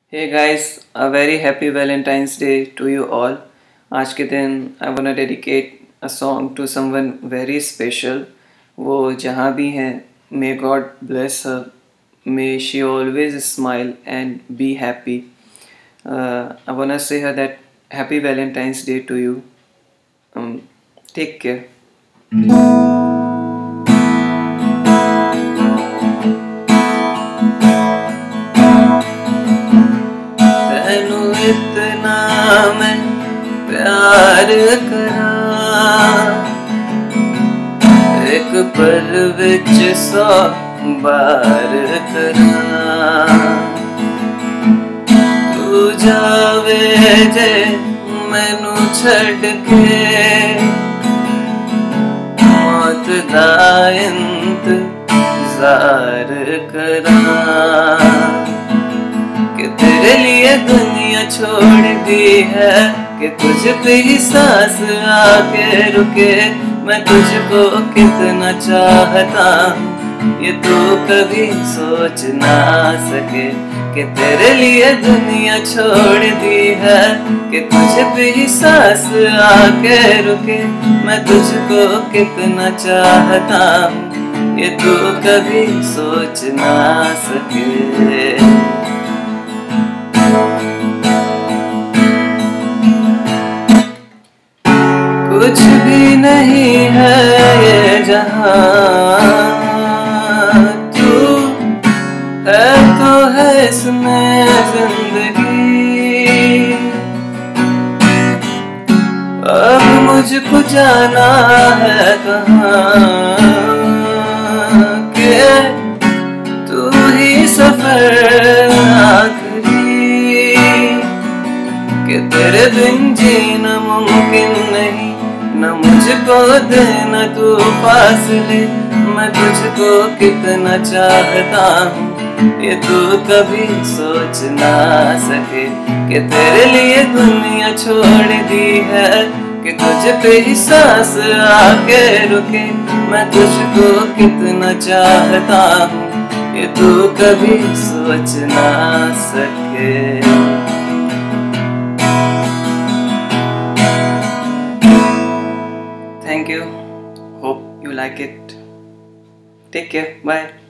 Hey guys, a very happy Valentine's Day to you all. आज के दिन I wanna dedicate a song to someone very special. वो जहाँ भी हैं, may God bless her. May she always smile and be happy. I wanna say her that happy Valentine's Day to you. Take care. इतना मैं प्यार करा एक पल विच 100 बार करा तू जावे जे मैनू छड़ के मौत दा इंतजार करा कि तेरे लिए दुनिया छोड़ दी है कि तुझ पे ही सांस आके रुके मैं तुझको कितना चाहता ये तू कभी सोच ना सके कि तेरे लिए दुनिया छोड़ दी है कि तुझ पे ही सांस आके रुके मैं तुझको कितना चाहता ये तू कभी सोच ना सके। कुछ भी नहीं है ये जहां तू है तो है इसमें जिंदगी अब मुझको जाना है कहाँ के तू ही सफर आखिरी कि तेरे बिन जीना मुमकिन नहीं न मुझको देना तू फासले मैं तुझको कितना चाहता हूँ ये तू कभी सोच ना सके कि तेरे लिए दुनिया छोड़ दी है कि तुझ पे ही सांस आके रुके मैं तुझको कितना चाहता हूँ ये तू कभी सोच ना सके। Thank you. Hope you like it. Take care. Bye.